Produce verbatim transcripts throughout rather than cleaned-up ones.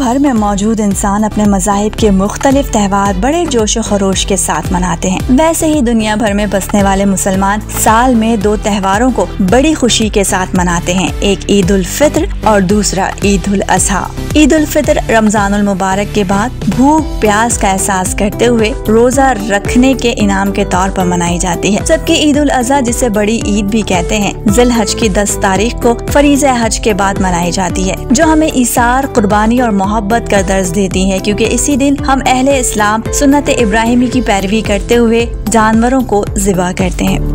भर में मौजूद इंसान अपने मज़ाहिब के मुख्तलिफ त्योहार बड़े जोश व खरोश के साथ मनाते हैं। वैसे ही दुनिया भर में बसने वाले मुसलमान साल में दो त्योहारों को बड़ी खुशी के साथ मनाते हैं, एक ईद उल फित्र और दूसरा ईद उल अज़हा। ईद उल फित्र रमजानुल मुबारक के बाद भूख प्यास का एहसास करते हुए रोजा रखने के इनाम के तौर पर मनाई जाती है, जबकि ईद उल अज़हा जिसे बड़ी ईद भी कहते हैं जिल हज की दस तारीख को फरीज़े हज के बाद मनाई जाती है, जो हमें ईसार, कुर्बानी और मोहब्बत का दर्ज देती है, क्योंकि इसी दिन हम अहले इस्लाम सुन्नत इब्राहिमी की पैरवी करते हुए जानवरों को ज़िबा करते हैं।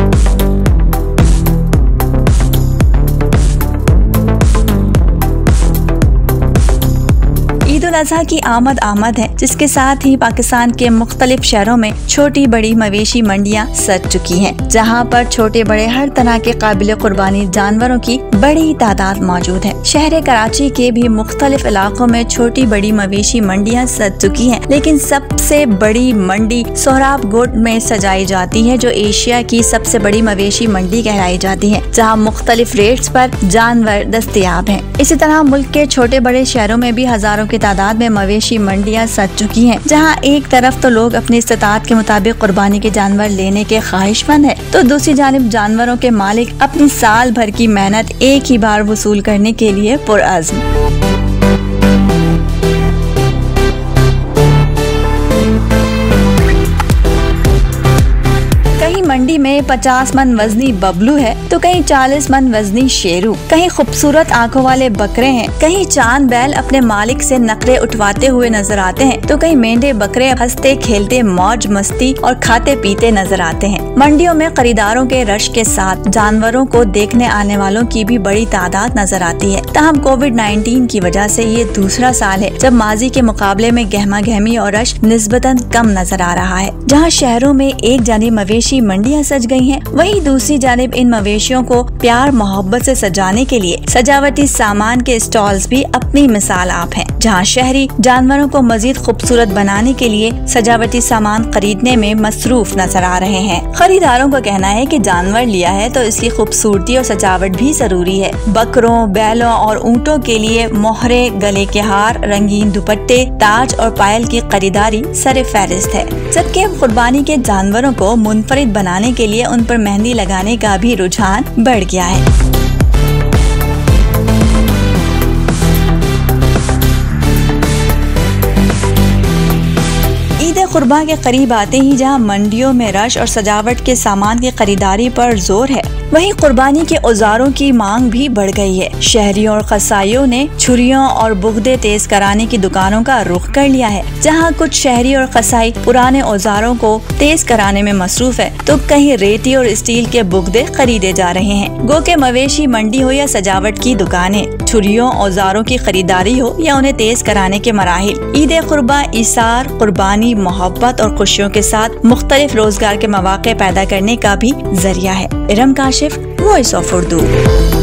ईद उल अज़हा की आमद आमद है, जिसके साथ ही पाकिस्तान के मुख्तलिफ शहरों में छोटी बड़ी मवेशी मंडियां सज चुकी हैं, जहां पर छोटे बड़े हर तरह के काबिल कुर्बानी जानवरों की बड़ी तादाद मौजूद है। शहर कराची के भी मुख्तलिफ इलाकों में छोटी बड़ी मवेशी मंडियां सज चुकी हैं, लेकिन सबसे बड़ी मंडी सोहराब गोट में सजाई जाती है, जो एशिया की सबसे बड़ी मवेशी मंडी कहलाई जाती है, जहाँ मुख्तलिफ रेट्स पर जानवर दस्तयाब हैं। इसी तरह मुल्क के छोटे बड़े शहरों में भी हजारों की तादाद में मवेशी मंडियां सज चुकी हैं, जहां एक तरफ तो लोग अपनी इस्तिताअत के मुताबिक कुर्बानी के जानवर लेने के ख्वाहिशमंद है, तो दूसरी जानिब जानवरों के मालिक अपनी साल भर की मेहनत एक ही बार वसूल करने के लिए पुरअज़्म। मंडी में पचास मन वजनी बबलू है, तो कहीं चालीस मन वजनी शेरू, कहीं खूबसूरत आंखों वाले बकरे हैं, कहीं चांद बैल अपने मालिक से नखरे उठवाते हुए नजर आते हैं, तो कहीं मेंढे बकरे हंसते खेलते मौज मस्ती और खाते पीते नजर आते हैं। मंडियों में खरीदारों के रश के साथ जानवरों को देखने आने वालों की भी बड़ी तादाद नजर आती है। ताहम कोविड नाइन्टीन की वजह से ये दूसरा साल है जब माजी के मुकाबले में गहमा गहमी और रश निस्बतन कम नजर आ रहा है। जहाँ शहरों में एक जानिब मवेशी मंडियां सज गई हैं, वहीं दूसरी जानिब इन मवेशियों को प्यार मोहब्बत से सजाने के लिए सजावटी सामान के स्टॉल्स भी अपनी मिसाल आप हैं, जहां शहरी जानवरों को मजीद खूबसूरत बनाने के लिए सजावटी सामान खरीदने में मसरूफ नजर आ रहे हैं। खरीदारों का कहना है कि जानवर लिया है तो इसकी खूबसूरती और सजावट भी जरूरी है। बकरों, बैलों और ऊँटों के लिए मोहरे, गले के हार, रंगीन दुपट्टे, ताज और पायल की खरीदारी सरे फहरिस्त है, जबकि कुर्बानी के जानवरों को मुनफरिद बनाने के लिए उन पर मेहंदी लगाने का भी रुझान बढ़ गया है। कुर्बा के करीब आते ही जहां मंडियों में रश और सजावट के सामान की खरीदारी पर जोर है, वहीं कुर्बानी के औजारों की मांग भी बढ़ गई है। शहरियों और कसाईयों ने छुरियों और बुगदे तेज कराने की दुकानों का रुख कर लिया है। जहां कुछ शहरी और कसाई पुराने औजारों को तेज कराने में मसरूफ है, तो कहीं रेती और स्टील के बुगदे खरीदे जा रहे हैं। गो के मवेशी मंडी हो या सजावट की दुकानें, छुरियों औजारों की खरीदारी हो या उन्हें तेज कराने के मराहिल, ईद कुर्बा ईसार, कुर्बानी, मोहब्बत और खुशियों के साथ मुख्तलिफ रोजगार के मौके पैदा करने का भी जरिया है। Iram Kashif, voice of Urdu.